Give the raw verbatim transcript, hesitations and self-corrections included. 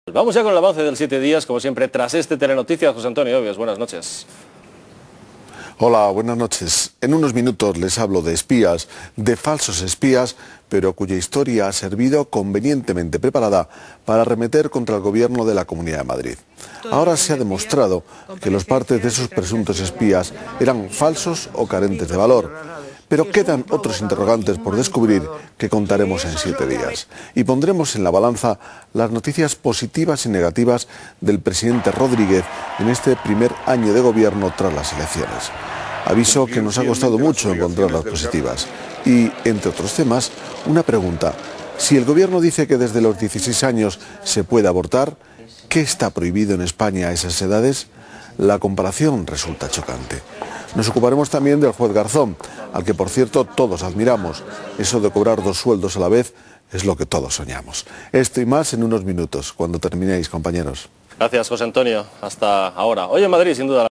Vamos ya con el avance del siete días, como siempre, tras este Telenoticias. José Antonio Obvios, buenas noches. Hola, buenas noches. En unos minutos les hablo de espías, de falsos espías, pero cuya historia ha servido convenientemente preparada para arremeter contra el gobierno de la Comunidad de Madrid. Ahora se ha demostrado que los partes de esos presuntos espías eran falsos o carentes de valor. Pero quedan otros interrogantes por descubrir que contaremos en siete días. Y pondremos en la balanza las noticias positivas y negativas del presidente Rodríguez en este primer año de gobierno tras las elecciones. Aviso que nos ha costado mucho encontrar las positivas. Y, entre otros temas, una pregunta. Si el gobierno dice que desde los dieciséis años se puede abortar, ¿qué está prohibido en España a esas edades? La comparación resulta chocante. Nos ocuparemos también del juez Garzón, al que por cierto todos admiramos. Eso de cobrar dos sueldos a la vez es lo que todos soñamos. Esto y más en unos minutos, cuando terminéis, compañeros. Gracias, José Antonio. Hasta ahora. Hoy en Madrid, sin duda.